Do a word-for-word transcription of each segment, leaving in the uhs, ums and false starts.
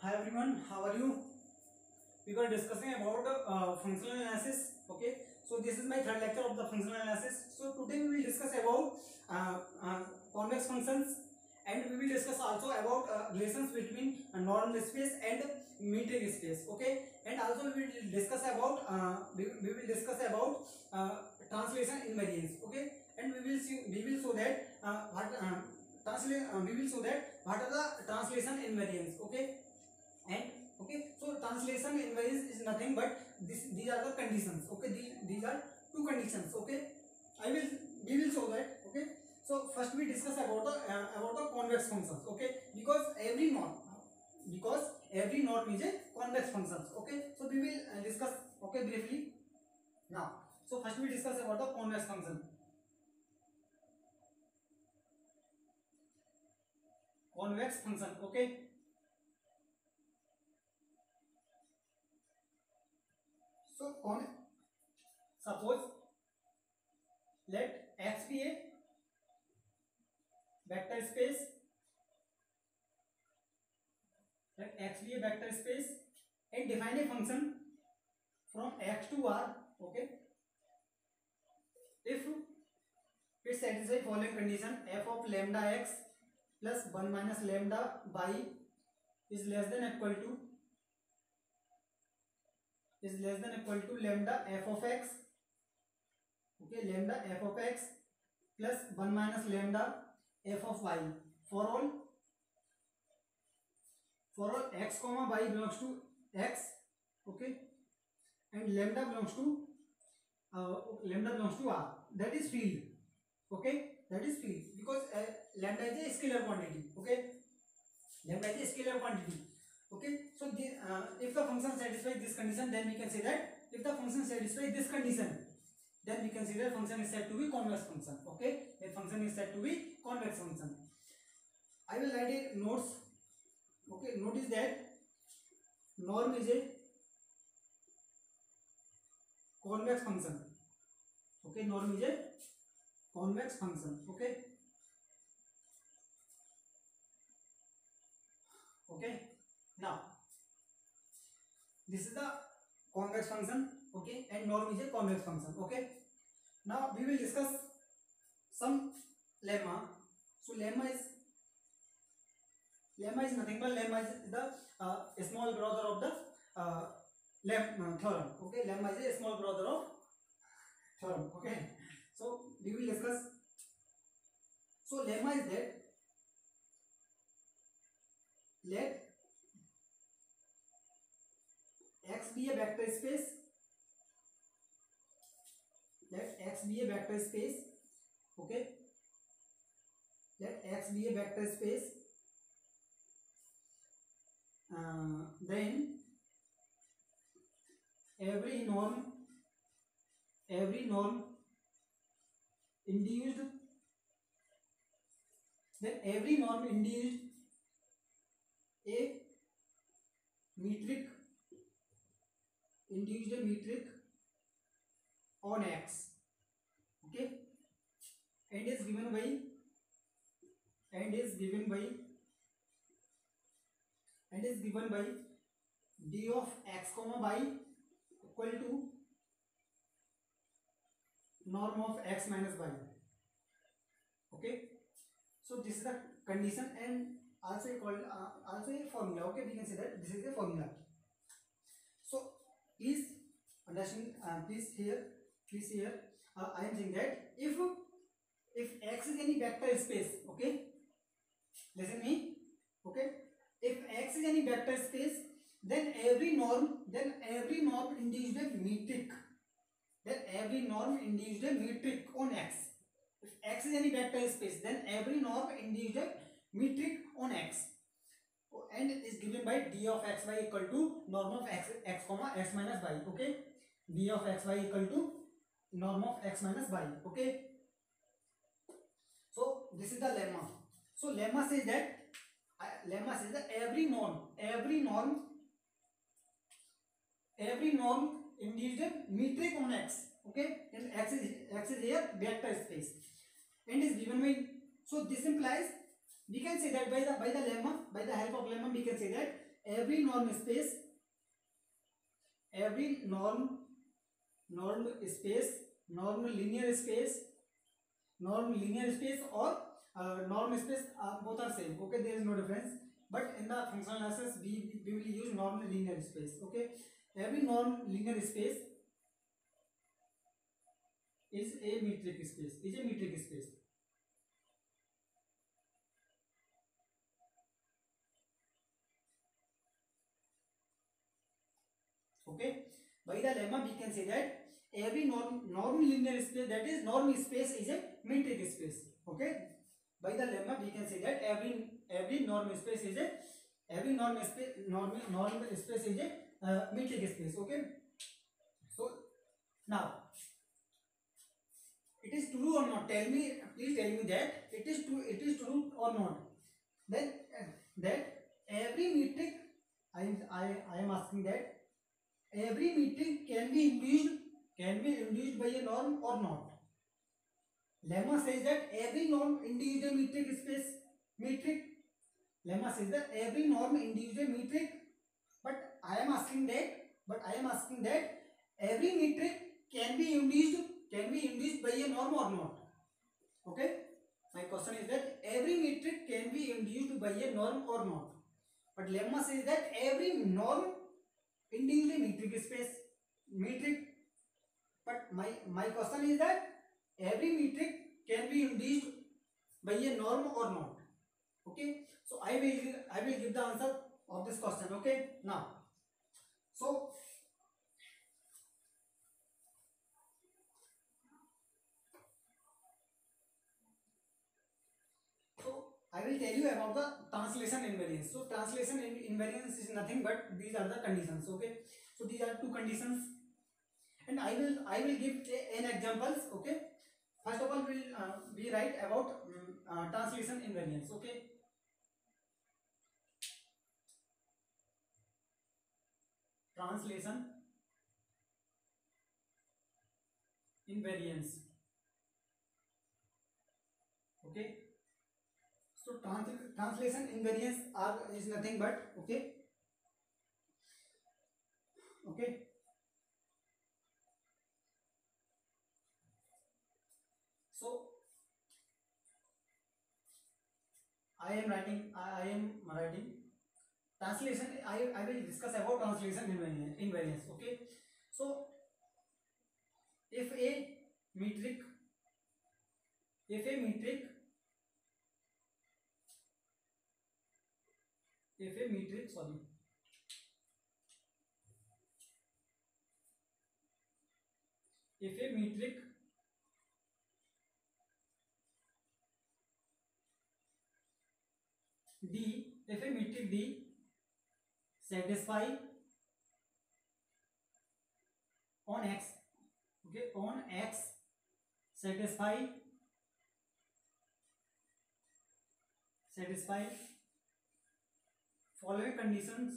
Hi everyone, how are you? We were discussing about uh, functional analysis. Okay, so this is my third lecture of the functional analysis. So today we will discuss about uh, uh, convex functions, and we will discuss also about uh, relations between uh, normal space and metric space. Okay, and also we will discuss about uh, we, we will discuss about uh, translation invariance. Okay, and we will see we will show that uh, what uh, translate uh, we will show that what are the translation invariance. Okay, and okay, so translation invariance is nothing but this these are the conditions. Okay, these, these are two conditions. Okay, I will we will show that. Okay, so first we discuss about the uh, about the convex functions. Okay, because every norm because every norm is a convex functions. Okay, so we will uh, discuss okay briefly now. So first we discuss about the convex function. Convex function. Okay, so con suppose let x be a vector space, let x be a vector space, and define a function from x to r. Okay, if it satisfies following condition: f of lambda x plus one minus lambda y is less than equal to is less than equal to lambda f of x. Okay, lambda f of x plus one minus lambda f of y for all for all x comma y belongs to x. Okay, and lambda belongs to uh, lambda belongs to r. That is field. Okay, that is field because uh, lambda is a scalar quantity. Okay, lambda is a scalar quantity. Okay, so the, uh, if the function satisfies this condition, then we can say that if the function satisfies this condition, then we can say that function is said to be convex function. Okay, a function is said to be convex function. I will write a notes. Okay, notice that norm is a convex function. Okay, norm is a convex function. Okay, okay, now this is the convex function. Okay, and norm is a convex function. Okay, now we will discuss some lemma. So lemma is lemma is nothing but lemma is the uh, small brother of the uh, lem uh, theorem. Okay, lemma is a small brother of theorem. Okay, so we will discuss. So lemma is that let x be a vector space. Let x be a vector space. Okay, let x be a vector space. Uh, then every norm every norm induced then every norm induced a metric induced a metric on x. Okay, and is given by and is given by and is given by d of x comma y equal to norm of x minus y. Okay, so this is the condition and also called uh, also a formula. Okay, we can say that this is a formula. So please understand, uh, please here please here uh, I am saying that if if x is any vector space. Okay, listen me. Okay, if x is any vector space, then every norm then every norm induced a metric then every norm induced a metric on x. If x is any vector space, then every norm induced a metric on x, and is given by d of xy equal to norm of x x comma x minus y. Okay, d of xy equal to norm of x minus y. Okay, so this is the lemma. So lemma says that uh, lemma says that every norm every norm every norm induced a metric on x. Okay, and x is x is here vector space and is given by. So this implies we can say that by the by the lemma by the help of lemma we can say that every norm space, every norm norm space, norm linear space, norm linear space or uh, norm space, uh, both are same. Okay, there is no difference, but in the functional analysis we we will use norm linear space. Okay, every norm linear space is a metric space, is a metric space. Okay, by the lemma we can say that every norm norm linear space, that is norm space, is a metric space. Okay, by the lemma we can say that every every norm space is a every norm space norm norm space is a uh, metric space. Okay, so now it is true or not, tell me, please tell me that it is true, it is true or not, then uh, that every metric, i am i i am asking that every metric can be induced, can be induced by a norm or not. Lemma says that every norm induces a metric space, metric. Lemma says that every norm induces a metric, but I am asking that, but I am asking that every metric can be induced, can be induced by a norm or not. Okay, my question is that every metric can be induced by a norm or not, but lemma says that every norm induces a metric space, metric. But my my question is that every metric can be induced by a norm or not. Okay, so I will I will give the answer of this question. Okay, now so so I will tell you about the translation invariance. So translation invariance is nothing but these are the conditions. Okay, so these are two conditions, and I will I will give n examples. Okay, first of all we'll uh, we write about um, uh, translation invariance. Okay, translation invariance. Okay, so trans translation invariance are is nothing but, okay, okay, so I am writing I, I am writing translation. I, I will discuss about translation invariance, invariance. Okay, so if a metric, if a metric if a metric sorry if a metric d, if a metric d satisfy on x, okay, on x satisfy satisfy following conditions,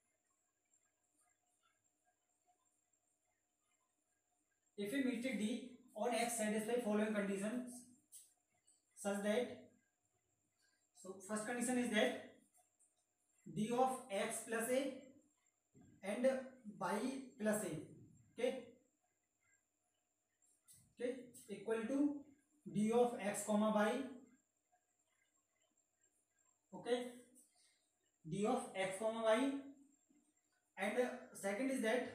if a metric d on x satisfy following conditions such that, so first condition is that d of x plus a and y plus a, okay, okay, equal to d of x comma y, okay, d of x comma y, and second is that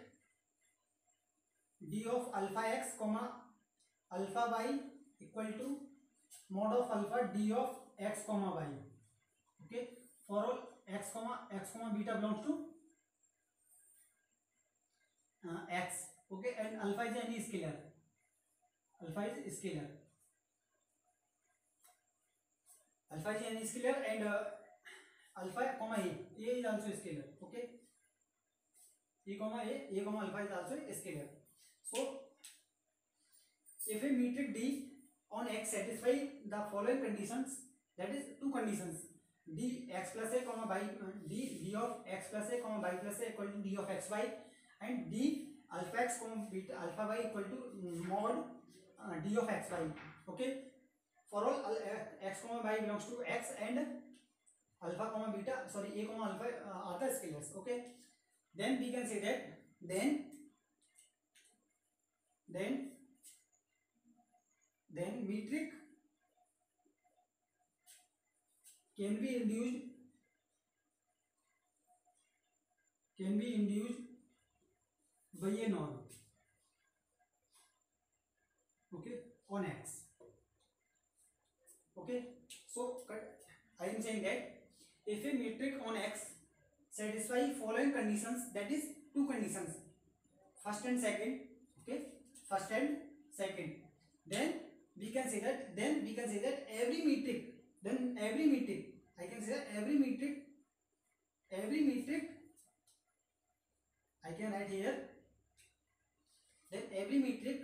d of alpha x comma alpha y equal to mod of alpha d of x comma y. Okay, for all x comma x comma beta belongs to uh, x. Okay, and alpha is any scalar, alpha is scalar, alpha is any scalar, and uh, alpha comma a, a is also scalar. Okay, a comma a, a comma alpha is also scalar. So if a metric d on x satisfy the following conditions, that is two conditions, d x plus a comma y, uh, d d of x plus a comma y plus a equal to d of xy, and d alpha x comma beta alpha y equal to mod uh, d of xy. Okay, for all uh, x comma y belongs to x and alpha comma beta, sorry, a comma alpha uh, are the scalars. Okay, then we can say that then then then metric can be induced can be induced by a norm. Okay, on X. Okay, so I am saying that if a metric on X satisfy following conditions, that is two conditions, first and second. Okay, first and second, then we can say that then we can say that every metric then every metric I can say that every metric every metric I can write here, then every metric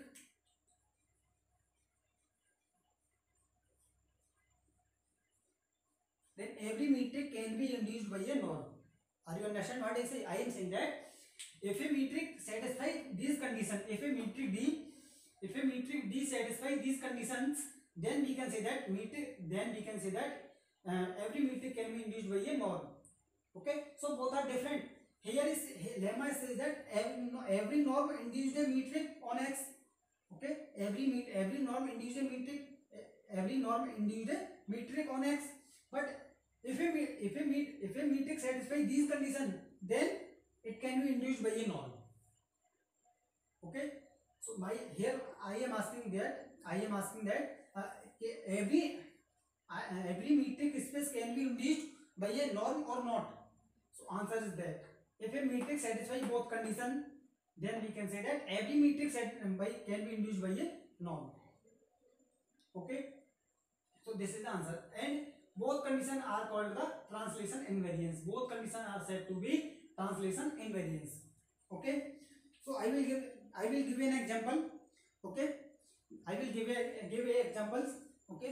then every metric can be induced by a norm. Are you understand what I say? I am saying that if a metric satisfy these conditions, if a metric D, if a metric D satisfy these conditions, then we can say that metric, then we can say that uh, every metric can be induced by a norm. Okay, so both are different. Here is lemma says that every, every norm induced a metric on X. Okay, every every norm induced a metric, every norm induced a metric on X. But if a if a if a metric satisfy these conditions, then it can be induced by a norm. Okay, so my here I am asking that I am asking that uh, every uh, every metric space can be induced by a norm or not. So answer is that if a metric satisfy both conditions, then we can say that every metric set by can be induced by a norm. Okay, so this is the answer, and both conditions are called the translation invariance. Both conditions are said to be translation invariance. Okay, so I will give I will give you an example. Okay, I will give a give a examples. Okay,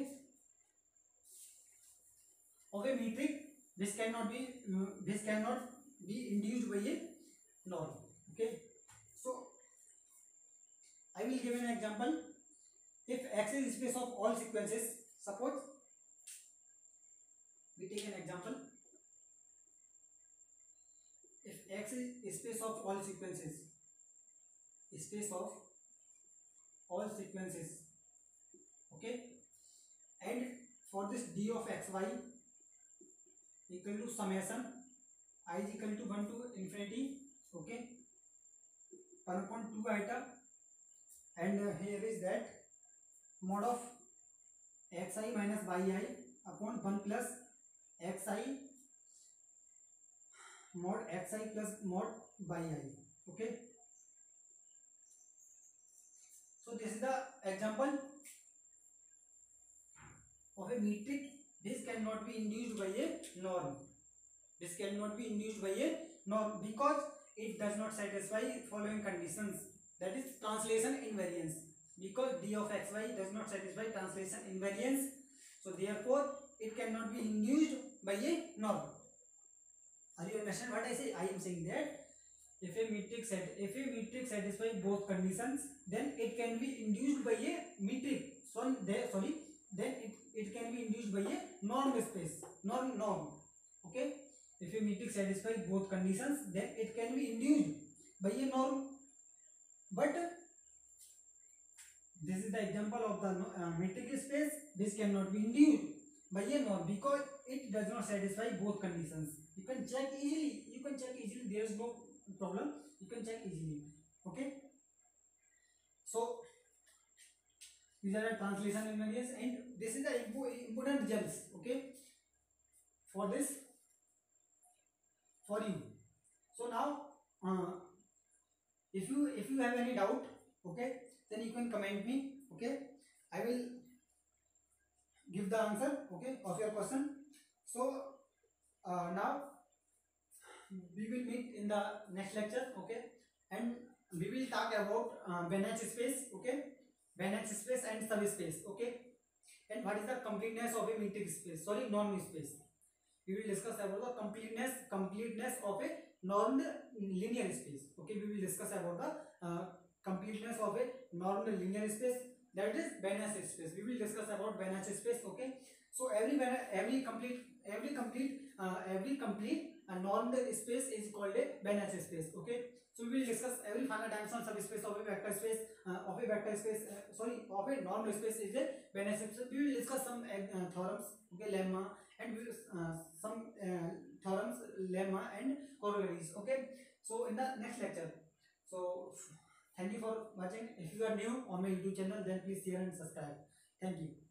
of a metric which cannot be which cannot be induced by a norm. Okay, so I will give an example. If X is space of all sequences, suppose we take an example. If X is space of all sequences, space of all sequences, okay, and for this d of xy equal to summation I is equal to one to infinity, okay, one upon two iota, and uh, here is that mod of xi minus yi upon one plus xi mod xi plus mod yi. Okay, so this is the example of a metric this cannot be induced by a norm. This cannot be induced by a norm because it does not satisfy following conditions, that is translation invariance. Because d of xy does not satisfy translation invariance, so therefore it cannot be induced by a norm. Are you understand what I say? I am saying that if a metric set if a metric satisfy both conditions, then it can be induced by a metric. So there sorry, then it, it can be induced by a norm space, norm norm. Okay, if a metric satisfy both conditions, then it can be induced by a norm. But this is the example of the uh, metric space. This cannot be induced by a norm because it does not satisfy both conditions. You can check easily. You can check easily. There is no problem. You can check easily. Okay. So these are the translation invariance, and this is the important results. Okay. For this, for you. So now, uh, if you if you have any doubt, okay, then you can comment me. Okay, I will give the answer, okay, of your question. So uh, now we will meet in the next lecture, okay, and we will talk about uh, Banach space, okay, Banach space and subspace, okay, and what is the completeness of a metric space, sorry, norm space. We will discuss about the completeness completeness of a normed linear space. Okay, we will discuss about the uh, completeness of a normed linear space, that is Banach space. We will discuss about Banach space. Okay, so every every complete every complete uh, every complete uh, normed space is called a Banach space. Okay, so we will discuss every finite dimensional subspace of a vector space uh, of a vector space uh, sorry of a normed space is a Banach space. We will discuss some uh, theorems, okay, lemma, and we will, uh, some uh, theorems, lemma and corollaries. Okay, so in the next lecture. So thank you for watching. If you are new on my YouTube channel, then please share and subscribe. Thank you.